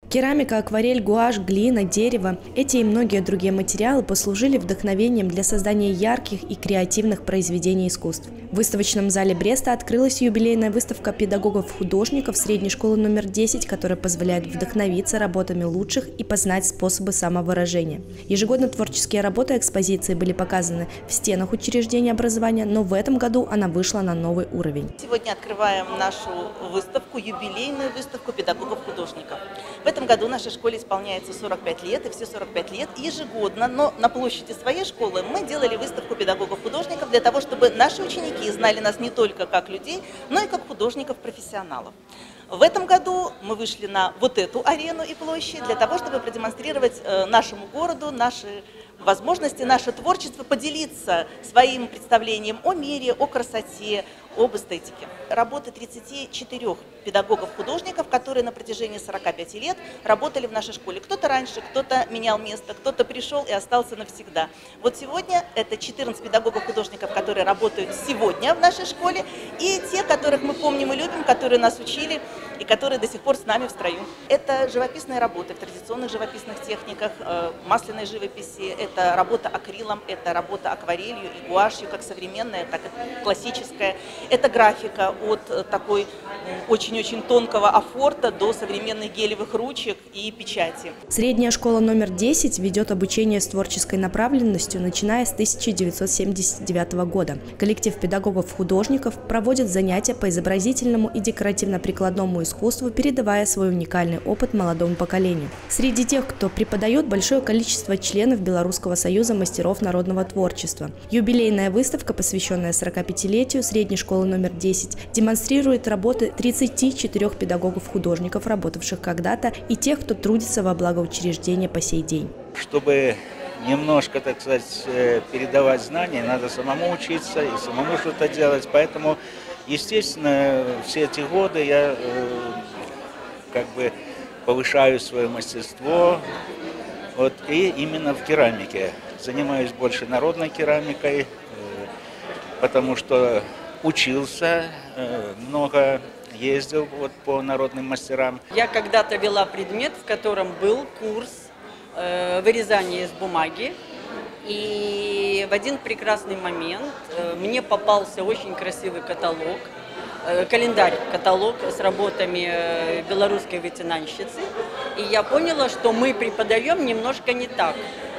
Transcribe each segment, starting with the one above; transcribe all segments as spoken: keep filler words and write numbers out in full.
Керамика, акварель, гуашь, глина, дерево – эти и многие другие материалы послужили вдохновением для создания ярких и креативных произведений искусств. В выставочном зале Бреста открылась юбилейная выставка педагогов-художников средней школы номер десять, которая позволяет вдохновиться работами лучших и познать способы самовыражения. Ежегодно творческие работы экспозиции были показаны в стенах учреждения образования, но в этом году она вышла на новый уровень. Сегодня открываем нашу выставку, юбилейную выставку педагогов-художников. В этом году нашей школе исполняется сорок пять лет, и все сорок пять лет ежегодно, но на площади своей школы мы делали выставку педагогов-художников для того, чтобы наши ученики знали нас не только как людей, но и как художников-профессионалов. В этом году мы вышли на вот эту арену и площадь для того, чтобы продемонстрировать нашему городу наши возможности, наше творчество, поделиться своим представлением о мире, о красоте, об эстетике. Работы тридцати четырёх педагогов-художников, которые на протяжении сорока пяти лет работали в нашей школе. Кто-то раньше, кто-то менял место, кто-то пришел и остался навсегда. Вот сегодня это четырнадцать педагогов-художников, которые работают сегодня в нашей школе, и те, которых мы помним и любим, которые нас учили и которые до сих пор с нами в строю. Это живописные работы в традиционных живописных техниках, масляной живописи, это работа акрилом, это работа акварелью и гуашью, как современная, так и классическая. Это графика от такой очень-очень тонкого афорта до современных гелевых ручек и печати. Средняя школа номер десять ведет обучение с творческой направленностью, начиная с тысяча девятьсот семьдесят девятого года. Коллектив педагогов-художников проводит занятия по изобразительному и декоративно-прикладному искусству, передавая свой уникальный опыт молодому поколению. Среди тех, кто преподает, большое количество членов Белорусского союза мастеров народного творчества. Юбилейная выставка, посвященная сорокапятилетию средней школы номер десять, демонстрирует работы тридцати четырёх педагогов-художников, работавших когда-то, и тех, кто трудится во благо учреждения по сей день. Чтобы немножко, так сказать, передавать знания, надо самому учиться и самому что-то делать. Поэтому, естественно, все эти годы я как бы повышаю свое мастерство. Вот, и именно в керамике. Занимаюсь больше народной керамикой, потому что учился, много ездил вот по народным мастерам. Я когда-то вела предмет, в котором был курс э, вырезания из бумаги. И в один прекрасный момент э, мне попался очень красивый каталог, э, календарь-каталог с работами э, белорусской ветенанщицы. И я поняла, что мы преподаем немножко не так.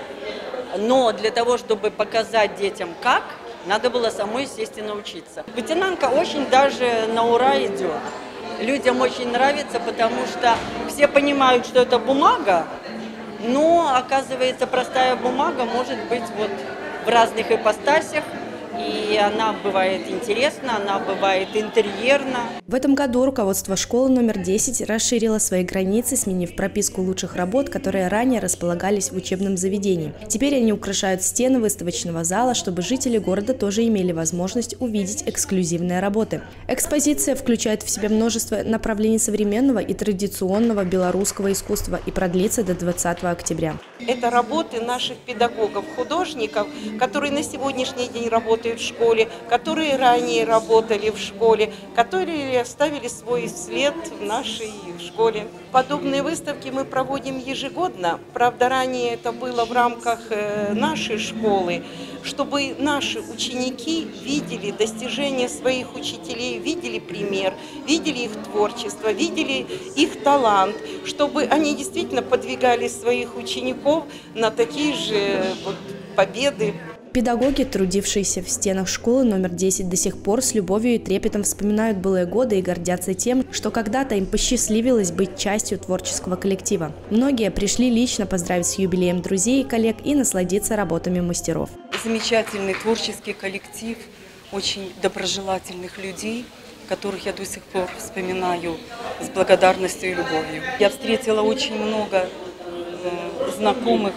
Но для того, чтобы показать детям как, надо было самой сесть и научиться. Ветенанка очень даже на ура идет. Людям очень нравится, потому что все понимают, что это бумага, но, оказывается, простая бумага может быть вот в разных ипостасях. И она бывает интересна, она бывает интерьерна. В этом году руководство школы номер десять расширило свои границы, сменив прописку лучших работ, которые ранее располагались в учебном заведении. Теперь они украшают стены выставочного зала, чтобы жители города тоже имели возможность увидеть эксклюзивные работы. Экспозиция включает в себя множество направлений современного и традиционного белорусского искусства и продлится до двадцатого октября. Это работы наших педагогов-художников, которые на сегодняшний день работают в школе, которые ранее работали в школе, которые оставили свой след в нашей школе. Подобные выставки мы проводим ежегодно. Правда, ранее это было в рамках нашей школы, чтобы наши ученики видели достижения своих учителей, видели пример, видели их творчество, видели их талант, чтобы они действительно подвигали своих учеников на такие же вот победы. Педагоги, трудившиеся в стенах школы номер десять, до сих пор с любовью и трепетом вспоминают былые годы и гордятся тем, что когда-то им посчастливилось быть частью творческого коллектива. Многие пришли лично поздравить с юбилеем друзей и коллег и насладиться работами мастеров. Замечательный творческий коллектив, очень доброжелательных людей, которых я до сих пор вспоминаю с благодарностью и любовью. Я встретила очень много знакомых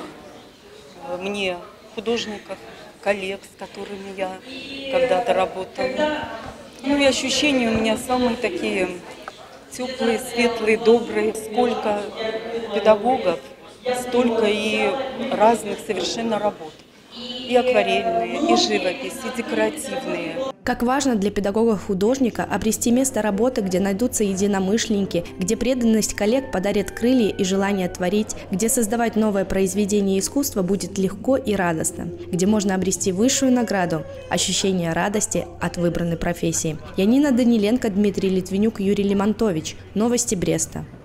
мне художников, коллег, с которыми я когда-то работала. Ну и ощущения у меня самые такие теплые, светлые, добрые. Сколько педагогов, столько и разных совершенно работ. И акварельные, и живопись, и декоративные. Как важно для педагога-художника обрести место работы, где найдутся единомышленники, где преданность коллег подарит крылья и желание творить, где создавать новое произведение искусства будет легко и радостно, где можно обрести высшую награду – ощущение радости от выбранной профессии. Янина Даниленко, Дмитрий Литвинюк, Юрий Лимонтович. Новости Бреста.